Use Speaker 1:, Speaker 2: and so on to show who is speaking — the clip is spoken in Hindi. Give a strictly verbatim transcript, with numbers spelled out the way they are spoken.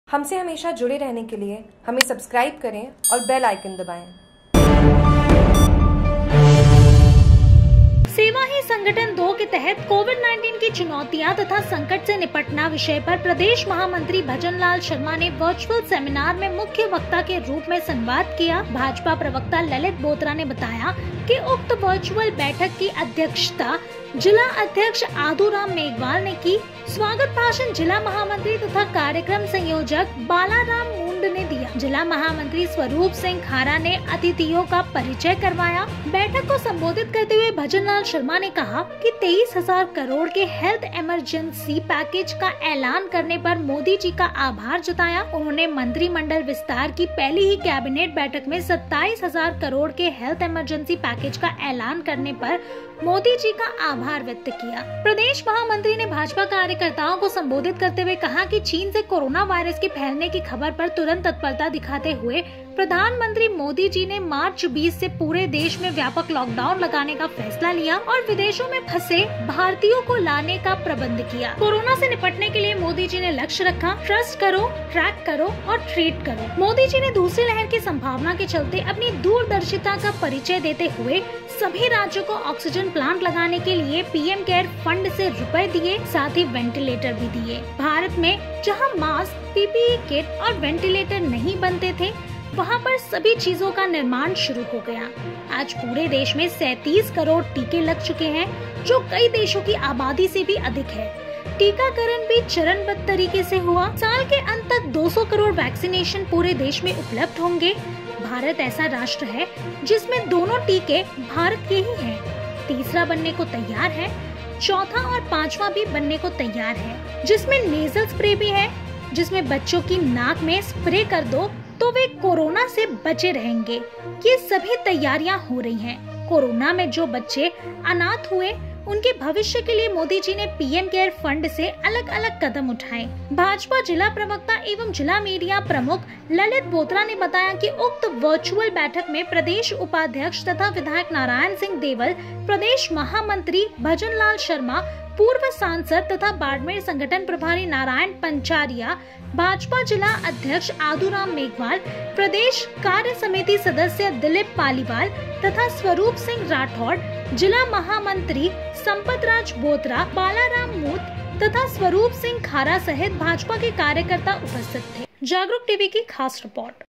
Speaker 1: हमसे हमेशा जुड़े रहने के लिए हमें सब्सक्राइब करें और बेल आइकन दबाएं।
Speaker 2: सेवा ही संगठन दो के तहत कोविड उन्नीस की चुनौतियां तथा संकट से निपटना विषय पर प्रदेश महामंत्री भजनलाल शर्मा ने वर्चुअल सेमिनार में मुख्य वक्ता के रूप में संवाद किया। भाजपा प्रवक्ता ललित बोत्रा ने बताया कि उक्त वर्चुअल बैठक की अध्यक्षता जिला अध्यक्ष आदूराम मेघवाल ने की। स्वागत भाषण जिला महामंत्री तथा कार्यक्रम संयोजक बालाराम मुंड ने दिया। जिला महामंत्री स्वरूप सिंह खारा ने अतिथियों का परिचय करवाया। बैठक को संबोधित करते हुए भजनलाल शर्मा ने कहा कि तेईस हजार करोड़ के हेल्थ इमरजेंसी पैकेज का ऐलान करने पर मोदी जी का आभार जताया। उन्होंने मंत्रिमंडल विस्तार की पहली ही कैबिनेट बैठक में सत्ताईस हजार करोड़ के हेल्थ इमरजेंसी पैकेज का ऐलान करने पर मोदी जी का आभार व्यक्त किया। प्रदेश महामंत्री ने भाजपा कार्यकर्ताओं को संबोधित करते हुए कहा कि चीन से कोरोना वायरस के फैलने की खबर पर तुरंत तत्परता दिखाते हुए प्रधानमंत्री मोदी जी ने मार्च बीस से पूरे देश में व्यापक लॉकडाउन लगाने का फैसला लिया और विदेशों में फंसे भारतीयों को लाने का प्रबंध किया। कोरोना से निपटने के लिए मोदी जी ने लक्ष्य रखा, ट्रस्ट करो, ट्रैक करो और ट्रीट करो। मोदी जी ने दूसरी लहर की संभावना के चलते अपनी दूरदर्शिता का परिचय देते हुए सभी राज्यों को ऑक्सीजन प्लांट लगाने के लिए पीएम केयर फंड से रुपए दिए, साथ ही वेंटिलेटर भी दिए। भारत में जहां मास्क, पीपीई किट और वेंटिलेटर नहीं बनते थे, वहां पर सभी चीजों का निर्माण शुरू हो गया। आज पूरे देश में सैंतीस करोड़ टीके लग चुके हैं, जो कई देशों की आबादी से भी अधिक है। टीकाकरण भी चरणबद्ध तरीके से हुआ। साल के अंत तक दो सौ करोड़ वैक्सीनेशन पूरे देश में उपलब्ध होंगे। भारत ऐसा राष्ट्र है जिसमें दोनों टीके भारत के ही हैं। तीसरा बनने को तैयार है, चौथा और पांचवा भी बनने को तैयार है, जिसमें नेजल स्प्रे भी है, जिसमें बच्चों की नाक में स्प्रे कर दो तो वे कोरोना से बचे रहेंगे। ये सभी तैयारियां हो रही हैं। कोरोना में जो बच्चे अनाथ हुए, उनके भविष्य के लिए मोदी जी ने पीएम केयर फंड से अलग अलग कदम उठाए। भाजपा जिला प्रवक्ता एवं जिला मीडिया प्रमुख ललित बोत्रा ने बताया कि उक्त वर्चुअल बैठक में प्रदेश उपाध्यक्ष तथा विधायक नारायण सिंह देवल, प्रदेश महामंत्री भजनलाल शर्मा, पूर्व सांसद तथा बाड़मेर संगठन प्रभारी नारायण पंचारिया, भाजपा जिला अध्यक्ष आदूराम मेघवाल, प्रदेश कार्य समिति सदस्य दिलीप पालीवाल तथा स्वरूप सिंह राठौड़, जिला महामंत्री संपत राज बोत्रा, बालाराम मूत तथा स्वरूप सिंह खारा सहित भाजपा के कार्यकर्ता उपस्थित थे। जागरूक टीवी की खास रिपोर्ट।